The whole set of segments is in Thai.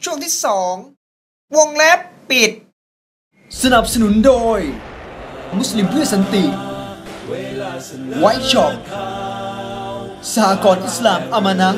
ช่วงที่2วงเล็บปิดสนับสนุนโดยมุสลิมเพื่อสันติไวท์ช็อปสหกรณ์อิสลามอามานะ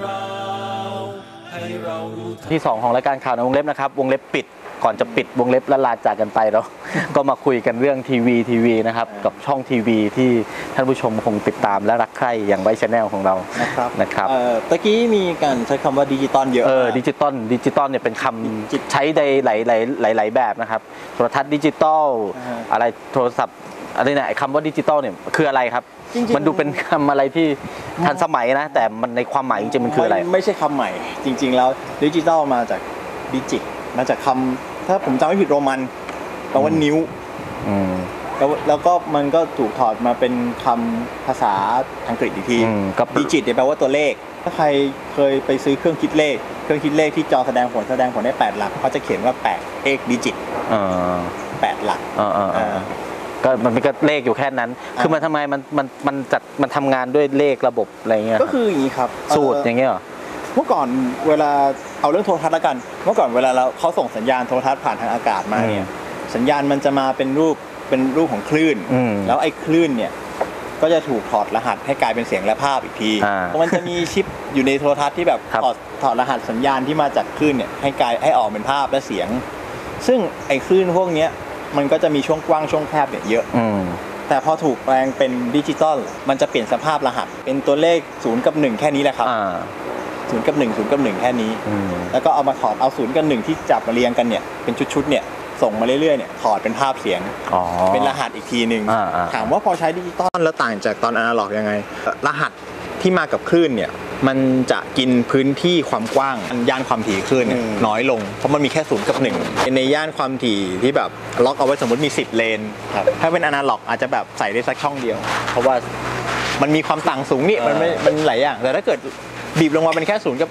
ที่2ของรายการข่าวในวงเล็บนะครับวงเล็บปิดก่อนจะปิดวงเล็บละลาจากกันไปแล้ว ก็มาคุยกันเรื่องทีวีนะครับกับช่องทีวีที่ท่านผู้ชมคงติดตามและรักใคร่อย่างไวท์ชาแนลของเรานะครับตะกี้มีการใช้คำว่าดิจิตอลเยอะดิจิตอลเนี่ยเป็นคำใช้ในหลายแบบนะครับโทรทัศน์ดิจิตอลอะไรโทรศัพท์อะไรเนี่ยคำว่าดิจิตอลเนี่ยคืออะไรครับมันดูเป็นคำอะไรที่ทันสมัยนะแต่มันในความหมายจริงๆมันคืออะไรไม่ใช่คำใหม่จริงๆแล้วดิจิตอลมาจากดิจิตมาจากคำถ้าผมจำไม่ผิดโรมันแปลว่านิ้วแล้วก็มันก็ถูกถอดมาเป็นคำภาษาอังกฤษอีกทีดิจิตเนี่ยแปลว่าตัวเลขถ้าใครเคยไปซื้อเครื่องคิดเลขที่จอแสดงผลได้8หลักเขาจะเขียนว่า8เลขดิจิต8หลักก็มันเป็นก็เลขอยู่แค่นั้นคือมันทำไมมันทำงานด้วยเลขระบบอะไรเงี้ยก็คืออย่างนี้ครับสูตรอย่างเงี้ยเหรอเมื่อก่อนเวลาเอาเรื่องโทรทัศน์ละกันเมื่อก่อนเวลาเขาส่งสัญญาณโทรทัศน์ผ่านทางอากาศมาเนี่ยสัญญาณมันจะมาเป็นรูปของคลื่นแล้วไอ้คลื่นเนี่ยก็จะถูกถอดรหัสให้กลายเป็นเสียงและภาพอีกทีมันจะมีชิปอยู่ในโทรทัศน์ที่แบบถอดรหัสสัญญาณที่มาจากคลื่นเนี่ยให้ออกเป็นภาพและเสียงซึ่งไอ้คลื่นพวกเนี้ยมันก็จะมีช่วงกว้างช่วงแคบเนี่ยเยอะแต่พอถูกแปลงเป็นดิจิตอลมันจะเปลี่ยนสภาพรหัสเป็นตัวเลข0 กับ 1แค่นี้แหละครับ0 กับ 1 0 กับ 1แค่นี้แล้วก็เอามาถอดเอา0 กับ 1ที่จับมาเรียงกันเนี่ยเป็นชุดๆเนี่ยส่งมาเรื่อยๆเนี่ยถอดเป็นภาพเสียงเป็นรหัสอีกทีนึงถามว่าพอใช้ดิจิตอลแล้วต่างจากตอนอนาล็อกยังไงรหัสที่มากับคลื่นเนี่ยมันจะกินพื้นที่ความกว้างย่านความถี่คลื่นน้อยลงเพราะมันมีแค่0 กับ 1ในย่านความถี่ที่แบบล็อกเอาไว้สมมติมี10เลนถ้าเป็นอนาล็อกอาจจะแบบใส่ได้สักช่องเดียวเพราะว่ามันมีความต่างสูงนี่มันหลายอย่างแต่ถ้าเกิดบีบลงมาเป็นแค่0 กับ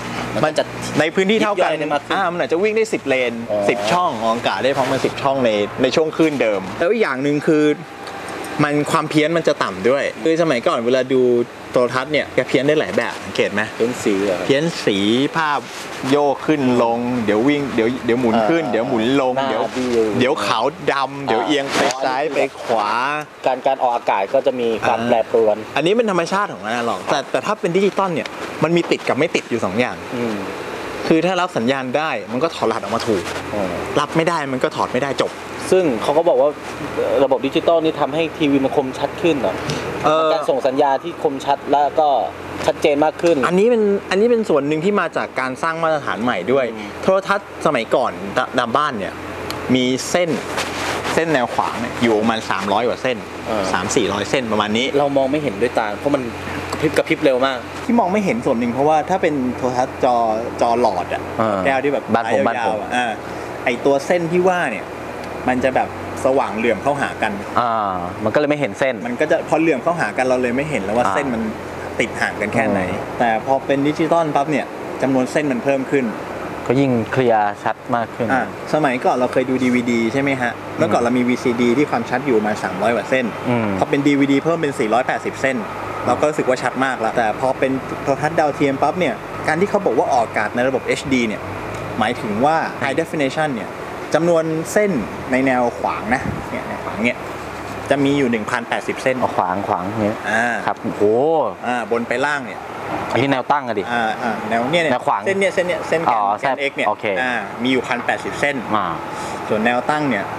1มันจะในพื้นที่เท่ากันมันอาจจะวิ่งได้10เลน10ช่องออกอากาศได้พร้อมกัน10ช่องในช่วงคลื่นเดิมแล้วอีกอย่างนึงคือมันความเพี้ยนมันจะต่ำด้วยคือสมัยก่อนเวลาดูโทรทัศน์เนี่ยแกเพี้ยนได้หลายแบบสังเกตไหมเพี้ยนสีภาพโยกขึ้นลงเดี๋ยววิ่งเดี๋ยวหมุนขึ้นเดี๋ยวหมุนลงเดี๋ยวขาวดำเดี๋ยวเอียงไปซ้ายไปขวาการออกอากาศก็จะมีความแปรปรวนอันนี้เป็นธรรมชาติของอนาล็อกแต่ถ้าเป็นดิจิตอลเนี่ยมันมีติดกับไม่ติดอยู่2อย่างคือถ้ารับสัญญาณได้มันก็ถอดรหัสออกมาถูกรับไม่ได้มันก็ถอดไม่ได้จบซึ่งเขาก็บอกว่าระบบดิจิตอลนี่ทำให้ทีวีมันคมชัดขึ้นเหรอการส่งสัญญาที่คมชัดแล้วก็ชัดเจนมากขึ้นอันนี้เป็นส่วนหนึ่งที่มาจากการสร้างมาตรฐานใหม่ด้วยโทรทัศน์สมัยก่อนตามบ้านเนี่ยมีเส้นแนวขวางเนี่ยอยู่ประมาณ300กว่าเส้น300-400 เส้นประมาณนี้เรามองไม่เห็นด้วยตาเพราะมันกระพริบเร็วมากที่มองไม่เห็นส่วนหนึ่งเพราะว่าถ้าเป็นโทรทัศน์จอหลอดอ่ะแก้วที่แบบบ้านผมไอตัวเส้นที่ว่าเนี่ยมันจะแบบสว่างเหลื่อมเข้าหากันมันก็เลยไม่เห็นเส้นมันก็จะพอเหลื่อมเข้าหากันเราเลยไม่เห็นแล้วว่าเส้นมันติดห่างกันแค่ไหนแต่พอเป็นดิจิตอลปั๊บเนี่ยจำนวนเส้นมันเพิ่มขึ้นก็ยิ่งเคลียร์ชัดมากขึ้นสมัยก่อนเราเคยดู DVD ใช่ไหมฮะเมื่อก่อนเรามี VCD ที่ความชัดอยู่มา300กว่าเส้นพอเป็น DVD เพิ่มเป็น480เส้นเราก็รู้สึกว่าชัดมากแล้วแต่พอเป็นโทรทัศน์ดาวเทียมปั๊บเนี่ยการที่เขาบอกว่าออกอากาศในระบบ HD เนี่ยหมายถึงว่า High Definition เนี่ยจำนวนเส้นในแนวขวางนะเนี่ยแนวขวางเนี่ยจะมีอยู่ 1,080 เส้นขวางเนี่ยครับโอ้บนไปล่างเนี่ยอันนี้แนวตั้งอะดิแนวเนี่ยขวางเส้นแกน X เนี่ยมีอยู่ 1,080 เส้นส่วนแนวตั้งเนี่ย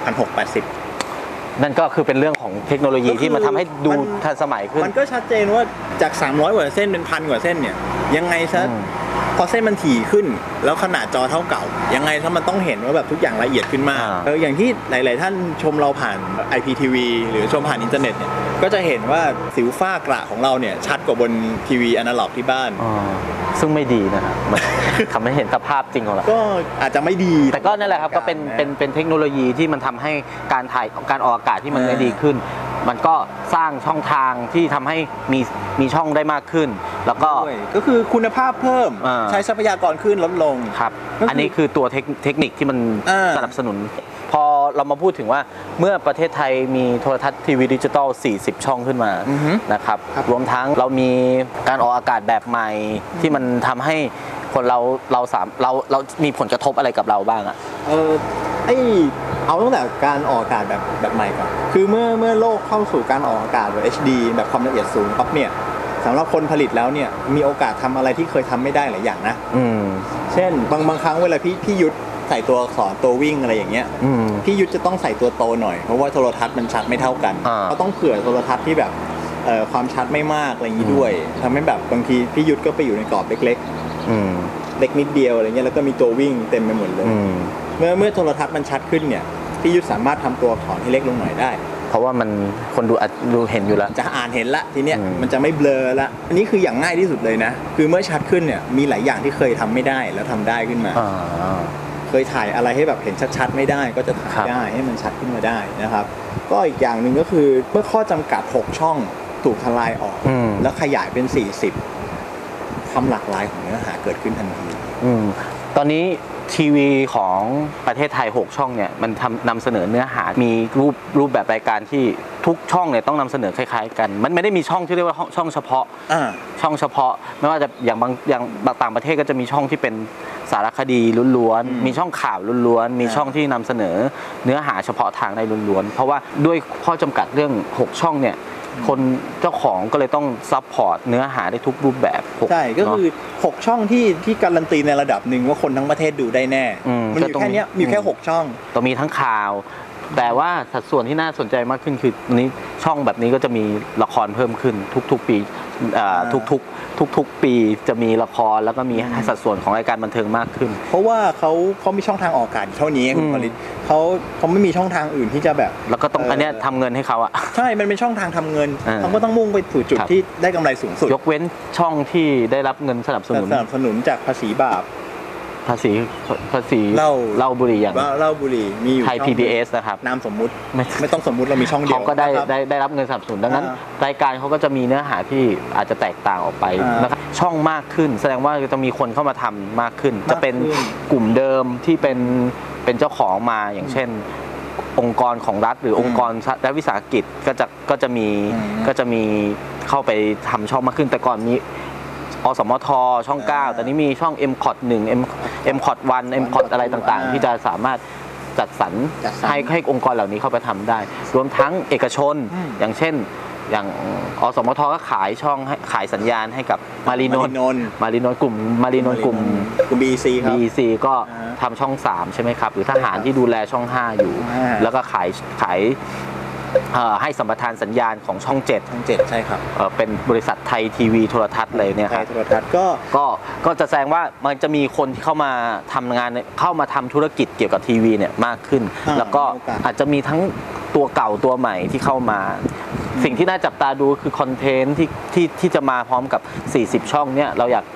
1,680 นั่นก็คือเป็นเรื่องของเทคโนโลยีที่มันทำให้ดูทันสมัยขึ้นมันก็ชัดเจนว่าจาก300กว่าเส้นเป็น1,000กว่าเส้นเนี่ยยังไงซะพอเส้นมันถี่ขึ้นแล้วขนาดจอเท่าเก่ายังไงถ้ามันต้องเห็นว่าแบบทุกอย่างละเอียดขึ้นมากอย่างที่หลายๆท่านชมเราผ่าน IPTV หรือชมผ่านอินเทอร์เน็ตเนี่ยก็จะเห็นว่าสิวฝ้ากระของเราเนี่ยชัดกว่าบนทีวีอนาล็อกที่บ้านซึ่งไม่ดีนะครับทำให้เห็นสภาพจริงของเราก็อาจจะไม่ดีแต่ก็นั่นแหละครับก็เป็นเทคโนโลยีที่มันทำให้การออกอากาศที่มันได้ดีขึ้นมันก็สร้างช่องทางที่ทำให้มีช่องได้มากขึ้นแล้วก็คือคุณภาพเพิ่มใช้ทรัพยากรขึ้นลดลงครับอันนี้คือตัวเทคนิคที่มันสนับสนุนพอเรามาพูดถึงว่าเมื่อประเทศไทยมีโทรทัศน์ทีวีดิจิตอล40ช่องขึ้นมานะครับรวมทั้งเรามีการออกอากาศแบบใหม่ที่มันทำให้คนเรามีผลกระทบอะไรกับเราบ้างอะเอาตั้งแต่การออกอากาศแบบใหม่ก่อนคือเมื่อโลกเข้าสู่การออกอากาศแบบ HD แบบความละเอียดสูงปั๊บเนี่ยสำหรับคนผลิตแล้วเนี่ยมีโอกาสทำอะไรที่เคยทำไม่ได้หลายอย่างนะเช่นบางครั้งเวลาพี่ยุทธใส่ตัวอักษรตัววิ่งอะไรอย่างเงี้ยพี่ยุทธจะต้องใส่ตัวโตหน่อยเพราะว่าโทรทัศน์มันชัดไม่เท่ากันเขาต้องเผื่อโทรทัศน์ที่แบบความชัดไม่มากอะไรอย่างนี้ด้วยทำให้แบบบางทีพี่ยุทธก็ไปอยู่ในกรอบเล็กๆเล็กนิดเดียวอะไรเงี้ยแล้วก็มีตัววิ่งเต็มไปหมดเลยเมื่อโทรทัศน์มันชัดขึ้นเนี่ยพี่ยุทธสามารถทำตัวอักษรให้เล็กลงหน่อยได้เพราะว่ามันคนดูเห็นอยู่แล้วจะอ่านเห็นละทีเนี้ยมันจะไม่เบลอละอันนี้คืออย่างง่ายที่สุดเลยนะคือเมื่อชัดขึ้นเนี่ยมีหลายอย่างที่เคยทำไม่ได้แล้วทำได้ขึ้นมาเคยถ่ายอะไรให้แบบเห็นชัดๆไม่ได้ก็จะถ่ายได้ให้มันชัดขึ้นมาได้นะครับก็อีกอย่างหนึ่งก็คือเมื่อข้อจำกัด6ช่องถูกทลายออกแล้วขยายเป็น40ความหลากหลายของเนื้อหาเกิดขึ้นทันทีตอนนี้ทีวีของประเทศไทย6ช่องเนี่ยมันนำเสนอเนื้อหามีรูปแบบรายการที่ทุกช่องเนี่ยต้องนำเสนอคล้ายๆกันมันไม่ได้มีช่องที่เรียกว่าช่องเฉพาะช่องเฉพาะไม่ว่าจะอย่างต่างประเทศก็จะมีช่องที่เป็นสารคดีล้วนๆมีช่องข่าวล้วนๆมีช่องที่นำเสนอเนื้อหาเฉพาะทางในล้วนๆเพราะว่าด้วยข้อจำกัดเรื่อง6ช่องเนี่ยคนเจ้าของก็เลยต้องซัพพอร์ตเนื้อหาได้ทุกรูปแบบใช่ก็คือ6ช่องที่การันตีในระดับหนึ่งว่าคนทั้งประเทศดูได้แน่มันอยู่แค่นี้มีแค่6ช่องต้องมีทั้งข่าวแต่ว่าสัดส่วนที่น่าสนใจมากขึ้นคือนี้ช่องแบบนี้ก็จะมีละครเพิ่มขึ้นทุกๆปีทุกปีจะมีละครแล้วก็มีสัดส่วนของรายการบันเทิงมากขึ้นเพราะว่าเขามีช่องทางออกอากาศเท่านี้คุณผลิตเขาไม่มีช่องทางอื่นที่จะแบบแล้วก็ต้องอันนี้ทำเงินให้เขาอะใช่มันเป็นช่องทางทำเงินเขาก็ต้องมุ่งไปสู่จุดที่ได้กำไรสูงสุดยกเว้นช่องที่ได้รับเงินสนับสนุนจากภาษีบาปภาษีเหล้าบุหรี่อย่างเหล้าบุหรี่มีอยู่ไทย PBS นะครับนามสมมุติไม่ต้องสมมุติเรามีช่องเดียวเขาก็ได้รับเงินสนับสนุนดังนั้นรายการเขาก็จะมีเนื้อหาที่อาจจะแตกต่างออกไปนะครับช่องมากขึ้นแสดงว่าจะมีคนเข้ามาทำมากขึ้นจะเป็นกลุ่มเดิมที่เป็นเจ้าของมาอย่างเช่นองค์กรของรัฐหรือองค์กรรัฐวิสาหกิจก็จะมีเข้าไปทำช่องมากขึ้นแต่ก่อนนี้อสมทช่อง9ตอนนี้มีช่อง MCOT 1 MCOT 1 MCOT อะไรต่างๆที่จะสามารถจัดสรรให้องค์กรเหล่านี้เข้าไปทำได้รวมทั้งเอกชนอย่างเช่นอย่างอสมทก็ขายช่องขายสัญญาณให้กับมารีนนท์กลุ่มมารีนนท์กลุ่ม BEC ครับ BEC ก็ทำช่อง3ใช่ไหมครับหรือทหารที่ดูแลช่อง5อยู่แล้วก็ขายให้สัมปทานสัญญาณของช่อง7 ใช่ครับเป็นบริษัทไทยทีวีโทรทัศน์เลยเนี่ยครับโทรทัศน์ก็จะแสดงว่ามันจะมีคนที่เข้ามาทำงานเข้ามาทำธุรกิจเกี่ยวกับทีวีเนี่ยมากขึ้นแล้วก็อาจจะมีทั้งตัวเก่าตัวใหม่ที่เข้ามาสิ่งที่น่าจับตาดูคือคอนเทนต์ที่จะมาพร้อมกับ40ช่องเนี่ย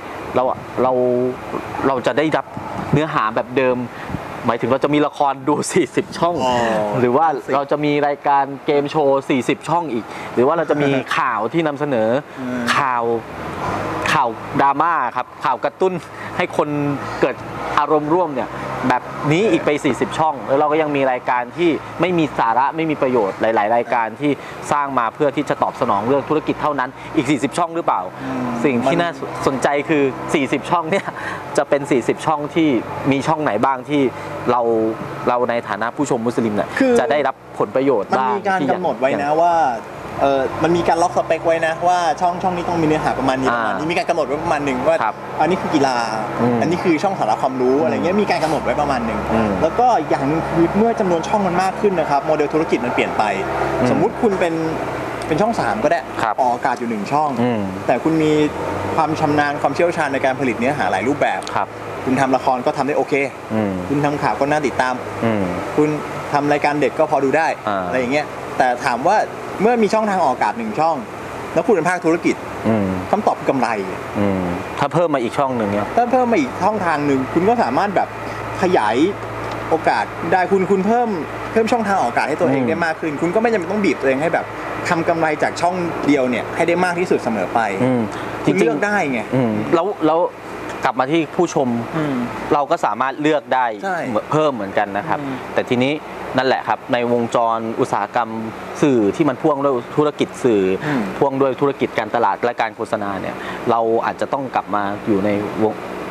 เราจะได้รับเนื้อหาแบบเดิมหมายถึงเราจะมีละครดู40ช่องหรือว่าเราจะมีรายการเกมโชว์40ช่องอีกหรือว่าเราจะมีข่าวที่นำเสนอข่าวดราม่าครับข่าวกระตุ้นให้คนเกิดอารมณ์ร่วมเนี่ยแบบนี้อีกไป40ช่องแล้วเราก็ยังมีรายการที่ไม่มีสาระไม่มีประโยชน์หลายๆรายการที่สร้างมาเพื่อที่จะตอบสนองเรื่องธุรกิจเท่านั้นอีก40ช่องหรือเปล่าสิ่งที่น่าสนใจคือ40ช่องเนี่ยจะเป็น40ช่องที่มีช่องไหนบ้างที่เราในฐานะผู้ชมมุสลิมเนี่ยจะได้รับผลประโยชน์บ้างมันมีการกำหนดไว้นะว่ามันมีการล็อกสเปคไว้นะว่าช่องนี้ต้องมีเนื้อหาประมาณนี้มีการกำหนดไว้ประมาณหนึ่งว่าอันนี้คือกีฬาอันนี้คือช่องสาระความรู้อะไรเงี้ยมีการกำหนดไว้ประมาณหนึ่งแล้วก็อย่างนึงคือเมื่อจำนวนช่องมันมากขึ้นนะครับโมเดลธุรกิจมันเปลี่ยนไปสมมุติคุณเป็นช่อง3ก็ได้ออกอากาศอยู่1ช่องแต่คุณมีความชำนาญความเชี่ยวชาญในการผลิตเนื้อหาหลายรูปแบบคุณทำละครก็ทำได้โอเคคุณทำข่าวก็น่าติดตามคุณทำรายการเด็กก็พอดูได้อะไรอย่างเงี้ยแต่ถามว่าเมื่อมีช่องทางออกอากาศ1ช่องแล้วคุณเป็นภาคธุรกิจคำตอบคือกำไรถ้าเพิ่มมาอีกช่องหนึ่งเนี่ยถ้าเพิ่มมาอีกช่องทางหนึ่งคุณก็สามารถแบบขยายโอกาสได้คุณเพิ่มช่องทางออกอากาศให้ตัวเองได้มากขึ้นคุณก็ไม่จำเป็นต้องบีบตัวเองให้แบบทำกำไรจากช่องเดียวเนี่ยให้ได้มากที่สุดเสมอไปคุณเลือกได้ไงแล้วกลับมาที่ผู้ชมเราก็สามารถเลือกได้เพิ่มเหมือนกันนะครับแต่ทีนี้นั่นแหละครับในวงจรอุตสาหกรรมสื่อที่มันพ่วงด้วยธุรกิจสื่อพ่วงด้วยธุรกิจการตลาดและการโฆษณาเนี่ยเราอาจจะต้องกลับมาอยู่ใน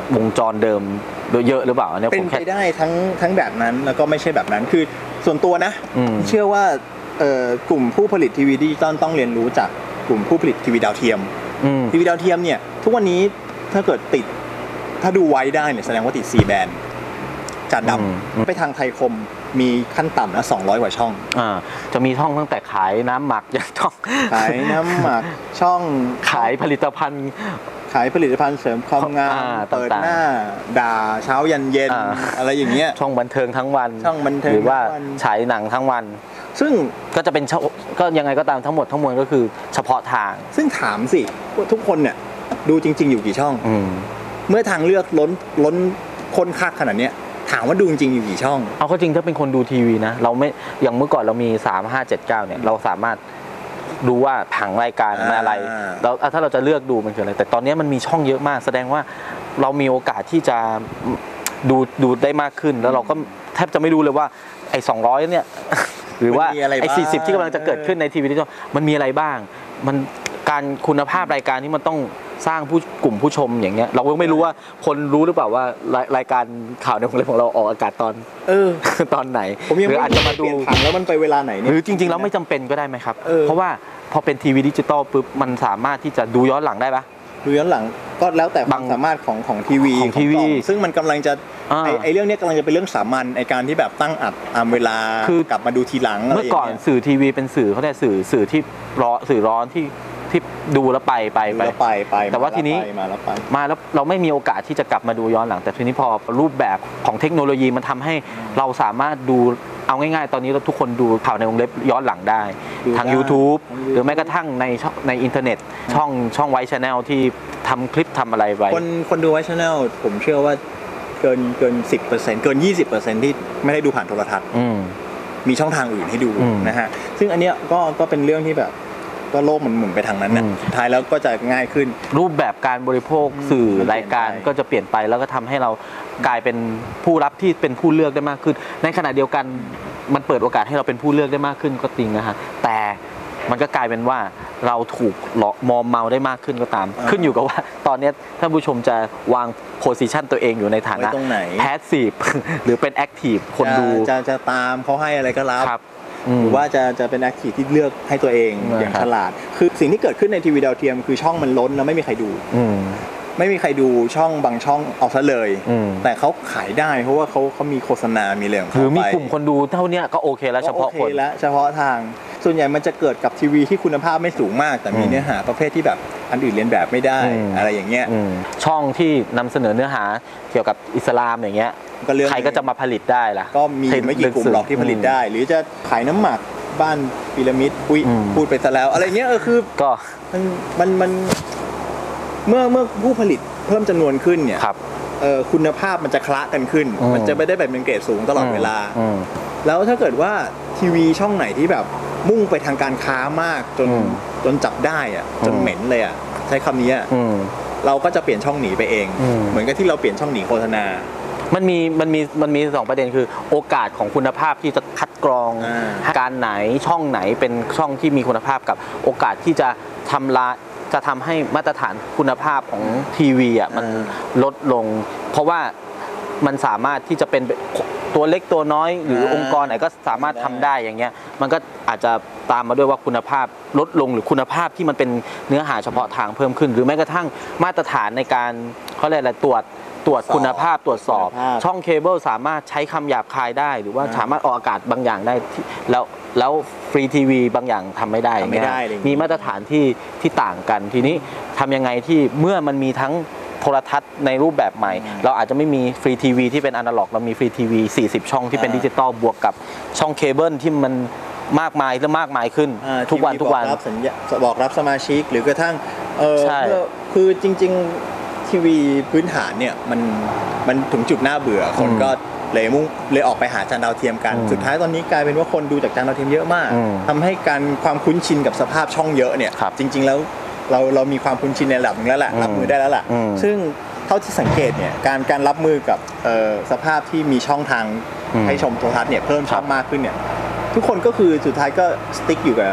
วงจรเดิมเยอะหรือเปล่าอันนี้ผมแค่เป็นไปได้ทั้งแบบนั้นแล้วก็ไม่ใช่แบบนั้นคือส่วนตัวนะเชื่อว่ากลุ่มผู้ผลิตทีวีดิจิตอลต้องเรียนรู้จากกลุ่มผู้ผลิตทีวีดาวเทียมทีวีดาวเทียมเนี่ยทุกวันนี้ถ้าเกิดถ้าดูไว้ได้เนี่ยแสดงว่าติด 4 แบนด์จานดำไปทางไทยคมมีขั้นต่ำนะ200 กว่าช่องจะมีช่องตั้งแต่ขายน้ำหมักยันช่องขายน้ำหมักช่องขายผลิตภัณฑ์เสริมความงามเปิดหน้าด่าเช้ายันเย็นอะไรอย่างเงี้ยช่องบันเทิงทั้งวันช่องบันเทิงหรือว่าฉายหนังทั้งวันซึ่งก็จะเป็นก็ยังไงก็ตามทั้งหมดทั้งมวลก็คือเฉพาะทางซึ่งถามสิว่าทุกคนเนี่ยดูจริงๆอยู่กี่ช่องเมื่อทางเลือกล้นคนคักขนาดเนี้ยถามว่าดูจริงๆอยู่กี่ช่องเอาเข้าจริงถ้าเป็นคนดูทีวีนะเราไม่อย่างเมื่อก่อนเรามี3 5 7 9เนี่ยเราสามารถดูว่าผังรายการอะไรแล้วถ้าเราจะเลือกดูมันคืออะไรแต่ตอนนี้มันมีช่องเยอะมากแสดงว่าเรามีโอกาสที่จะดูได้มากขึ้นแล้วเราก็แทบจะไม่รู้เลยว่าไอ้200เนี่ยหรือว่าไอ้40ที่กำลังจะเกิดขึ้นในทีวีดิจิตอลมันมีอะไรบ้างมันการคุณภาพรายการที่มันต้องสร้างกลุ่มผู้ชมอย่างเงี้ยเราก็ไม่รู้ว่าคนรู้หรือเปล่าว่ารายการข่าวในวงเล็บของเราออกอากาศตอนตอนไหนหรืออาจจะมาดูผังแล้วมันไปเวลาไหนเนี่ยหรือจริงๆแล้วไม่จำเป็นก็ได้ไหมครับเพราะว่าพอเป็นทีวีดิจิตอลปุ๊บมันสามารถที่จะดูย้อนหลังได้ปะดูย้อนหลังก็แล้วแต่ความสามารถของทีวีซึ่งมันกำลังจะไอเรื่องนี้กำลังจะเป็นเรื่องสามัญในการที่แบบตั้งอัดตามเวลากลับมาดูทีหลังเมื่อก่อนสื่อทีวีเป็นสื่อเขาเรียกสื่อที่ร้อนที่ดูแล้วไปแต่ว่าทีนี้มาแล้วเราไม่มีโอกาสที่จะกลับมาดูย้อนหลังแต่ทีนี้พอรูปแบบของเทคโนโลยีมันทำให้เราสามารถดูเอาง่ายๆตอนนี้เราทุกคนดูข่าวในวงเล็บย้อนหลังได้ทาง YouTube หรือแม้กระทั่งในอินเทอร์เน็ตช่องไวท์ชาแนลที่ทำคลิปทำอะไรไว้คนดูไวท์ชาแนลผมเชื่อว่าเกิน 10% เกิน 20% ที่ไม่ได้ดูผ่านโทรทัศน์มีช่องทางอื่นให้ดูนะฮะซึ่งอันเนี้ยก็เป็นเรื่องที่แบบก็โลกมันหมุนไปทางนั้นนะท้ายแล้วก็จะง่ายขึ้นรูปแบบการบริโภคสื่อรายการก็จะเปลี่ยนไปแล้วก็ทำให้เรากลายเป็นผู้รับที่เป็นผู้เลือกได้มากขึ้นในขณะเดียวกันมันเปิดโอกาสให้เราเป็นผู้เลือกได้มากขึ้นก็จริงนะฮะแต่มันก็กลายเป็นว่าเราถูกมอมเมาได้มากขึ้นก็ตามขึ้นอยู่กับว่าตอนนี้ท่านผู้ชมจะวางโพสิชันตัวเองอยู่ในฐานะแพสซีฟหรือเป็นแอคทีฟคนดูจะตามเขาให้อะไรก็รับหรือว่าจะเป็นแอคทีฟที่เลือกให้ตัวเองอย่างฉลาดคือสิ่งที่เกิดขึ้นในทีวีดาวเทียมคือช่องมันล้นแล้วไม่มีใครดูไม่มีใครดูช่องบางช่องเอาซะเลยแต่เขาขายได้เพราะว่าเขามีโฆษณามีเรื่องหรือมีกลุ่มคนดูเท่านี้ก็โอเคแล้วเฉพาะคนเฉพาะทางส่วนใหญ่มันจะเกิดกับทีวีที่คุณภาพไม่สูงมากแต่มีเนื้อหาประเภทที่แบบอันอื่นเรียนแบบไม่ได้อะไรอย่างเงี้ยช่องที่นำเสนอเนื้อหาเกี่ยวกับอิสลามอย่างเงี้ยใครก็จะมาผลิตได้ล่ะก็มีไม่กี่กลุ่มหรอกที่ผลิตได้หรือจะขายน้ำหมักบ้านพีระมิดพูดไปซะแล้วอะไรเงี้ยคือก็มันเมื่อผู้ผลิตเพิ่มจำนวนขึ้นเนี่ยคุณภาพมันจะคละกันขึ้นมันจะไม่ได้แบบเป็นเกรดสูงตลอดเวลาแล้วถ้าเกิดว่าทีวีช่องไหนที่แบบมุ่งไปทางการค้ามากจนจับได้อะจนเหม็นเลยอะใช้คำนี้เราก็จะเปลี่ยนช่องหนีไปเองเหมือนกับที่เราเปลี่ยนช่องหนีโฆษณามันมี2ประเด็นคือโอกาสของคุณภาพที่จะคัดกรองการไหนช่องไหนเป็นช่องที่มีคุณภาพกับโอกาสที่จะทำให้มาตรฐานคุณภาพของทีวีอ่ะมันลดลงเพราะว่ามันสามารถที่จะเป็นตัวเล็กตัวน้อยหรือองค์กรไหนก็สามารถทำได้อย่างเงี้ยมันก็อาจจะตามมาด้วยว่าคุณภาพลดลงหรือคุณภาพที่มันเป็นเนื้อหาเฉพาะทางเพิ่มขึ้นหรือแม้กระทั่งมาตรฐานในการเขาเรียกอะไรตรวจคุณภาพตรวจสอบช่องเคเบิลสามารถใช้คำหยาบคายได้หรือว่าสามารถออกอากาศบางอย่างได้แล้วฟรีทีวีบางอย่างทำไม่ได้มีมาตรฐานที่ต่างกันทีนี้ทำยังไงที่เมื่อมันมีทั้งโทรทัศน์ในรูปแบบใหม่เราอาจจะไม่มีฟรีทีวีที่เป็นอนาล็อกเรามีฟรีทีวี40ช่องที่เป็นดิจิตอลบวกกับช่องเคเบิลที่มันมากมายขึ้นทุกวันบอกรับสมาชิกหรือกระทั่งคือจริงๆทีวีพื้นฐานเนี่ยมันถึงจุดน่าเบื่อคนก็เลยออกไปหาจานดาวเทียมกันสุดท้ายตอนนี้กลายเป็นว่าคนดูจากจานดาวเทียมเยอะมากทำให้ความคุ้นชินกับสภาพช่องเยอะเนี่ยจริงๆแล้วเรามีความคุ้นชินในระดับนึงแล้วแหละรับมือได้แล้วล่ะซึ่งเท่าที่สังเกตเนี่ยการรับมือกับสภาพที่มีช่องทางให้ชมโทรทัศน์เนี่ยเพิ่มช่องมากขึ้นเนี่ยทุกคนก็คือสุดท้ายก็สติ๊กอยู่กับ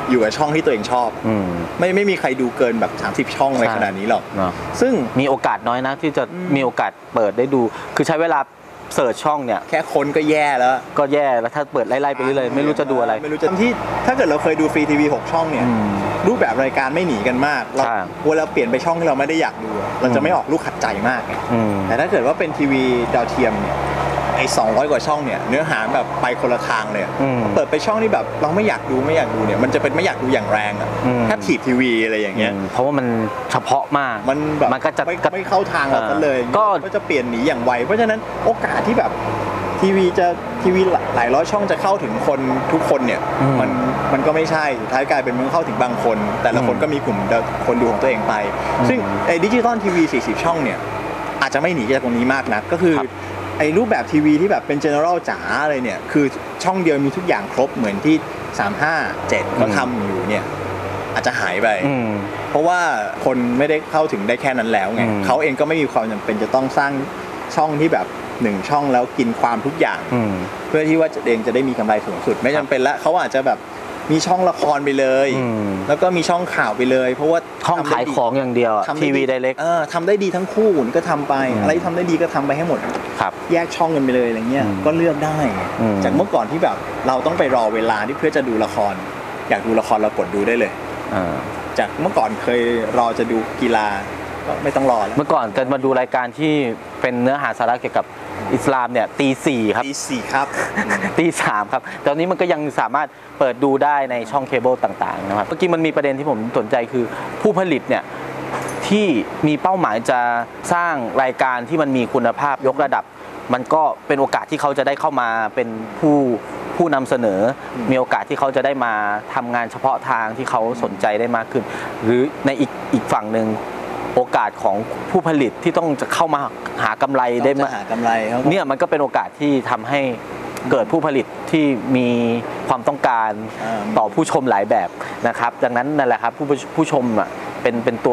อยู่กับช่องที่ตัวเองชอบไม่มีใครดูเกินแบบ30ช่องอะไรขนาดนี้หรอกซึ่งมีโอกาสน้อยนะที่จะมีโอกาสเปิดได้ดูคือใช้เวลาเสิร์ชช่องเนี่ยแค่คนก็แย่แล้วถ้าเปิดไล่ๆไปเรื่อยๆไม่รู้จะดูอะไรไม่รู้จะที่ถ้าเกิดเราเคยดูฟรีทีวี6ช่องเนี่ยรูปแบบรายการไม่หนีกันมากเราเวลาเปลี่ยนไปช่องที่เราไม่ได้อยากดูเราจะไม่ออกลูกขัดใจมากไงแต่ถ้าเกิดว่าเป็นทีวีดาวเทียมเนี่ยไอ้200กว่าช่องเนี่ยเนื้อหาแบบไปคนละทางเลยเปิดไปช่องที่แบบเราไม่อยากดูเนี่ยมันจะเป็นไม่อยากดูอย่างแรงอ่ะแค่ถีบทีวีอะไรอย่างเงี้ยเพราะว่ามันเฉพาะมากมันแบบมันก็จะไม่เข้าทางเราเลยก็จะเปลี่ยนหนีอย่างไวเพราะฉะนั้นโอกาสที่แบบทีวีหลายร้อยช่องจะเข้าถึงคนทุกคนเนี่ยมันก็ไม่ใช่สุดท้ายกลายเป็นมันเข้าถึงบางคนแต่ละคนก็มีกลุ่มคนดูของตัวเองไปซึ่งไอ้ดิจิตอลทีวี40ช่องเนี่ยอาจจะไม่หนีจากตรงนี้มากนะก็คือไอ้รูปแบบทีวีที่แบบเป็น general จ๋าอะไรเนี่ยคือช่องเดียวมีทุกอย่างครบเหมือนที่357เขาทำอยู่เนี่ยอาจจะหายไปเพราะว่าคนไม่ได้เข้าถึงได้แค่นั้นแล้วไงเขาเองก็ไม่มีความจำเป็นจะต้องสร้างช่องที่แบบ1ช่องแล้วกินความทุกอย่างเพื่อที่ว่าเองจะได้มีกำไรสูงสุดไม่จำเป็นละเขาอาจจะแบบมีช่องละครไปเลยแล้วก็มีช่องข่าวไปเลยเพราะว่าช่องขายของอย่างเดียวทีวีไดเรกทำได้ดีทั้งคู่นี่ก็ทำไปอะไรทำได้ดีก็ทำไปให้หมดแยกช่องกันไปเลยอะไรเงี้ยก็เลือกได้จากเมื่อก่อนที่แบบเราต้องไปรอเวลาที่เพื่อจะดูละครอยากดูละครเรากดดูได้เลยจากเมื่อก่อนเคยรอจะดูกีฬาก็ไม่ต้องรอแล้วเมื่อก่อนจะมาดูรายการที่เป็นเนื้อหาสาระเกี่ยวกับอิสลามเนี่ยตี 4ครับตี 4ครับตี 3ครับตอนนี้มันก็ยังสามารถเปิดดูได้ในช่องเคเบิลต่างๆนะครับเมื่อกี้มันมีประเด็นที่ผมสนใจคือผู้ผลิตเนี่ยที่มีเป้าหมายจะสร้างรายการที่มันมีคุณภาพยกระดับมันก็เป็นโอกาสที่เขาจะได้เข้ามาเป็นผู้นำเสนอมีโอกาสที่เขาจะได้มาทำงานเฉพาะทางที่เขาสนใจได้มากขึ้นหรือในอีกฝั่งหนึ่งโอกาสของผู้ผลิตที่ต้องจะเข้ามาหากำไรได้มาเนี่ยมันก็เป็นโอกาสที่ทำให้เกิดผู้ผลิตที่มีความต้องการต่อผู้ชมหลายแบบนะครับดังนั้นนั่นแหละครับผู้ชมอ่ะเป็นตัว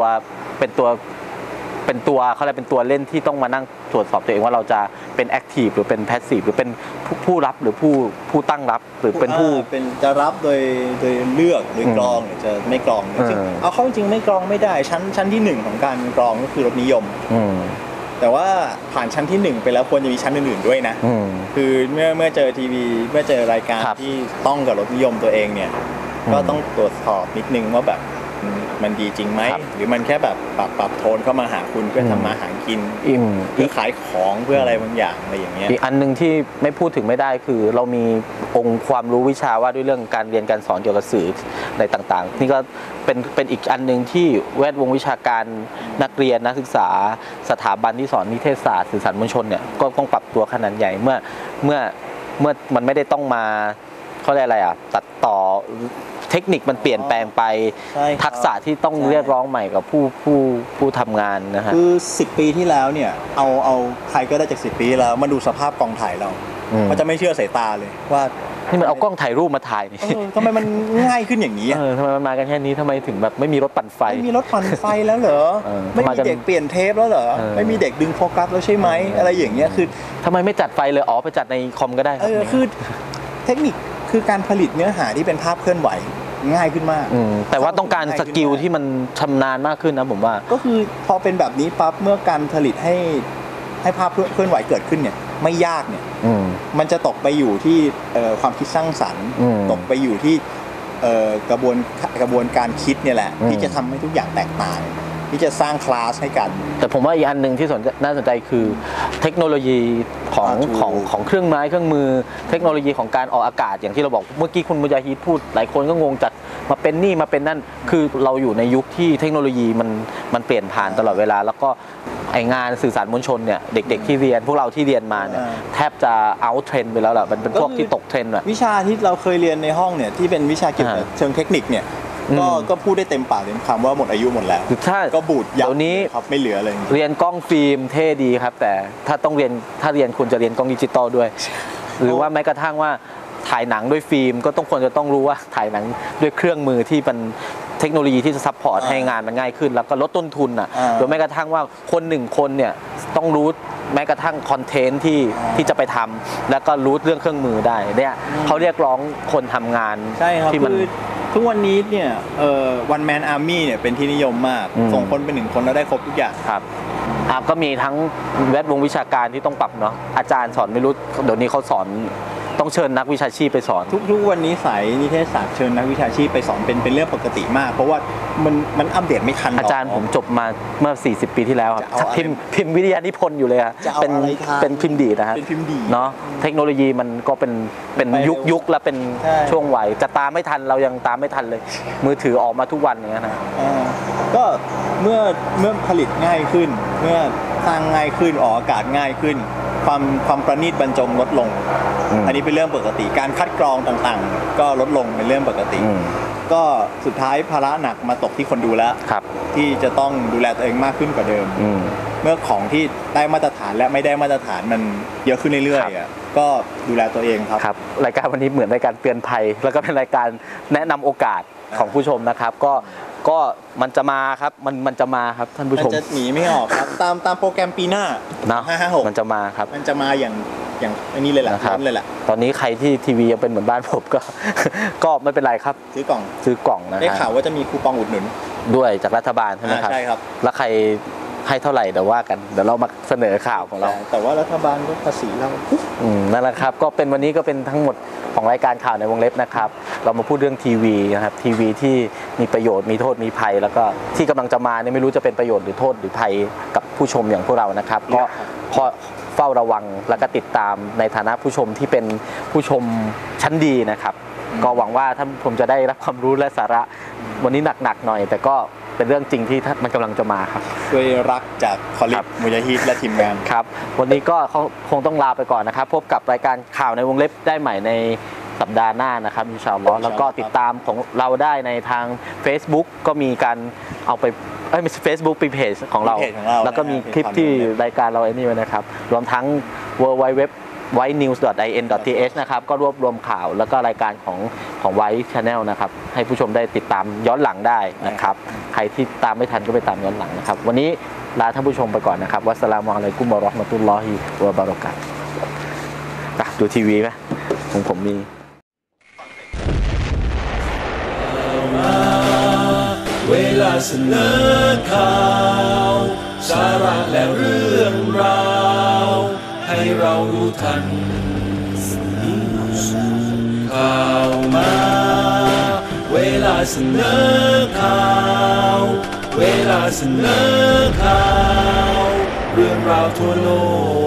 เขาเรียกเป็นตัวเล่นที่ต้องมานั่งตรวจสอบตัวเองว่าเราจะเป็นแอคทีฟหรือเป็นแพสซีฟหรือเป็นผู้รับหรือผู้ตั้งรับหรือเป็นผู้เป็นจะรับโดยเลือกโดยกรองหรือจะไม่กรองซึ่งเอาเข้าจริงไม่กรองไม่ได้ชั้นที่1ของการกรองก็คือรสนิยมแต่ว่าผ่านชั้นที่1ไปแล้วควรจะมีชั้นอื่นๆด้วยนะคือเมื่อเจอทีวีเมื่อเจอรายการที่ต้องกับรสนิยมตัวเองเนี่ยก็ต้องตรวจสอบนิดนึงว่าแบบมันดีจริงไหมหรือมันแค่แบบปรับโทนเข้ามาหาคุณเพื่อทำมาหากินเพื่อขายของเพื่ออะไรบางอย่างอะไรอย่างเงี้ยอีกอันนึงที่ไม่พูดถึงไม่ได้คือเรามีองค์ความรู้วิชาว่าด้วยเรื่องการเรียนการสอนเกี่ยวกับสื่อในต่างๆนี่ก็เป็นอีกอันนึงที่แวดวงวิชาการนักเรียนนักศึกษาสถาบันที่สอนนิเทศศาสตร์สื่อสารมวลชนเนี่ยก็ต้องปรับตัวขนาดใหญ่เมื่อมันไม่ได้ต้องมาเขาเรียกอะไรตัดต่อเทคนิคมันเปลี่ยนแปลงไปทักษะที่ต้องเรียกร้องใหม่กับผู้ทำงานนะฮะคือ10 ปีที่แล้วเนี่ยเอาใครก็ได้จาก10 ปีแล้วมาดูสภาพกองถ่ายเรามันจะไม่เชื่อสายตาเลยว่านี่มันเอากล้องถ่ายรูปมาถ่ายนี่ทำไมมันง่ายขึ้นอย่างนี้ทำไมมันมากันแค่นี้ทำไมถึงแบบไม่มีรถปั่นไฟไม่มีรถปั่นไฟแล้วเหรอไม่มีเด็กเปลี่ยนเทปแล้วเหรอไม่มีเด็กดึงโฟกัสแล้วใช่ไหมอะไรอย่างเงี้ยคือทำไมไม่จัดไฟเลยไปจัดในคอมก็ได้คือเทคนิคคือการผลิตเนื้อหาที่เป็นภาพเคลื่อนไหวง่ายขึ้นมากแต่ว่าต้องการสกิลที่มันชำนาญมากขึ้นนะผมว่าก็คือพอเป็นแบบนี้ปั๊บเมื่อการผลิตให้ภาพเคลื่อนไหวเกิดขึ้นเนี่ยไม่ยากเนี่ยมันจะตกไปอยู่ที่ความคิดสร้างสรรค์ตกไปอยู่ที่กระบวนการคิดเนี่ยแหละที่จะทำให้ทุกอย่างแตกต่างที่จะสร้างคลาสให้กันแต่ผมว่าอีกอันนึงที่น่าสนใจคือเทคโนโลยีของเครื่องไม้เครื่องมือเทคโนโลยีของการออกอากาศอย่างที่เราบอกเมื่อกี้คุณมุญาฮิดพูดหลายคนก็งงจัดมาเป็นนี่มาเป็นนั่นคือเราอยู่ในยุคที่เทคโนโลยีมันเปลี่ยนผ่านตลอดเวลาแล้วก็ไองานสื่อสารมวลชนเนี่ยเด็กๆที่เรียนพวกเราที่เรียนมาเนี่ยแทบจะเอาเทรนด์ไปแล้วแหละมันเป็นพวกที่ตกเทรนด์อะวิชาที่เราเคยเรียนในห้องเนี่ยที่เป็นวิชาเกี่ยวกับเชิงเทคนิคเนี่ยก็พูดได้เต็มปากเต็มคำว่าหมดอายุหมดแล้วก็บูดยับนี้ครับไม่เหลือเลยเรียนกล้องฟิล์มเท่ดีครับแต่ถ้าเรียนควรจะเรียนกล้องดิจิตอลด้วยหรือว่าแม้กระทั่งว่าถ่ายหนังด้วยฟิล์มก็ควรจะต้องรู้ว่าถ่ายหนังด้วยเครื่องมือที่เป็นเทคโนโลยีที่จะซัพพอร์ตให้งานมันง่ายขึ้นแล้วก็ลดต้นทุนโดยแม้กระทั่งว่าคน1 คนเนี่ยต้องรู้แม้กระทั่งคอนเทนต์ที่จะไปทำแล้วก็รู้เรื่องเครื่องมือได้เนี่ยเขาเรียกร้องคนทำงานที่มันคืทุกวันนี้เนี่ยone man army เนี่ยเป็นที่นิยมมากส่งคนเป็น1 คนแล้วได้ครบทุกอย่างครับก็มีทั้งแวดวงวิชาการที่ต้องปรับเนาะอาจารย์สอนไม่รู้เดี๋ยวนี้เขาสอนต้องเชิญนักวิชาชีพไปสอนทุกวันนี้สายนิเทศศาสตร์เชิญนักวิชาชีพไปสอนเป็นเรื่องปกติมากเพราะว่ามันอัปเดตไม่ทันอาจารย์ผมจบมาเมื่อ40 ปีที่แล้วครับพิมพ์วิทยานิพนธ์อยู่เลยอะเป็นพิมพ์ดีนะฮะเนาะเทคโนโลยีมันก็เป็นยุคและเป็นช่วงวัยจะตามไม่ทันเรายังตามไม่ทันเลยมือถือออกมาทุกวันอย่างเงี้ยนะก็เมื่อผลิตง่ายขึ้นเมื่อสร้างง่ายขึ้นออกอากาศง่ายขึ้นความประณีตบรรจงลดลงอันนี้เป็นเรื่องปกติการคัดกรองต่างๆก็ลดลงเป็นเรื่องปกติก็สุดท้ายภาระหนักมาตกที่คนดูแล้วที่จะต้องดูแลตัวเองมากขึ้นกว่าเดิมเมื่อของที่ได้มาตรฐานและไม่ได้มาตรฐานมันเยอะขึ้นเรื่อยๆก็ดูแลตัวเองครับรายการวันนี้เหมือนรายการเตือนภัยแล้วก็เป็นรายการแนะนำโอกาสของผู้ชมนะครับก็มันจะมาครับมันจะมาครับท่านผู้ชมมันจะหนีไม่ออกครับตามโปรแกรมปีหน้า 556มันจะมาครับมันจะมาอย่างอันนี้เลยแหละตอนนี้ใครที่ทีวียังเป็นเหมือนบ้านผมก็ไม่เป็นไรครับซื้อกล่องนะได้ข่าวว่าจะมีคูปองอุดหนุนด้วยจากรัฐบาลใช่ไหมครับใช่ครับแล้วใครให้เท่าไหร่เดี๋ยวว่ากันเดี๋ยวเรามาเสนอข่าวของเราแต่ว่ารัฐบาลก็ภาษีเรานั่นแหละครับก็เป็นวันนี้ก็เป็นทั้งหมดของรายการข่าวในวงเล็บนะครับเรามาพูดเรื่องทีวีนะครับทีวีที่มีประโยชน์มีโทษมีภัยแล้วก็ที่กำลังจะมาเนี่ยไม่รู้จะเป็นประโยชน์หรือโทษหรือภัยกับผู้ชมอย่างพวกเรานะครับก็พอเฝ้าระวังแล้วก็ติดตามในฐานะผู้ชมที่เป็นผู้ชมชั้นดีนะครับก็หวังว่าท่านผมจะได้รับความรู้และสาระวันนี้หนักๆหน่อยแต่ก็เป็นเรื่องจริงที่มันกำลังจะมาครับด้วยรักจากคอลิฟมุยาฮิดและทีมงานครับวันนี้ก็คงต้องลาไปก่อนนะครับพบกับรายการข่าวในวงเล็บได้ใหม่ในสัปดาห์หน้านะครับอินชาอัลลอฮ์แล้วก็ติดตามของเราได้ในทาง Facebook ก็มีการเอาไปไม่ใช่ Facebook เป็นเพจของเราแล้วก็มีคลิปที่รายการเราไอ้นี่ไว้นะครับรวมทั้ง www.whitenews.in.th นะครับก็รวบรวมข่าวแล้วก็รายการของ White Channel นะครับให้ผู้ชมได้ติดตามย้อนหลังได้นะครับใครที่ตามไม่ทันก็ไปตามย้อนหลังนะครับวันนี้ลาท่านผู้ชมไปก่อนนะครับวัสสลามุอะลัยกุมวะเราะห์มะตุลลอฮิวะบะเราะกาตุฮ์ดูทีวีไหมของผมมีเวลาเสนอข่าวสาระและเรื่องราวให้เรารู้ทันข่าวมาเวลาเสนอข่าวเวลาเสนอข่าวเรื่องราวทั่วโลก